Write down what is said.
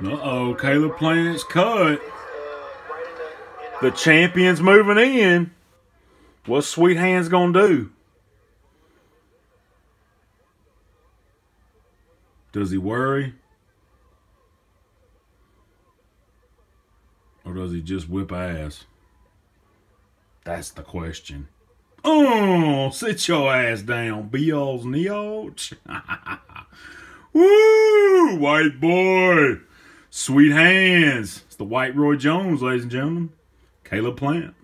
Uh-oh, Caleb Plant's cut. The champion's moving in. What's Sweet Hands gonna do? Does he worry? Or does he just whip ass? That's the question. Oh, sit your ass down, Beals Neoch. Woo, white boy. Sweet Hands. It's the white Roy Jones, ladies and gentlemen. Caleb Plant.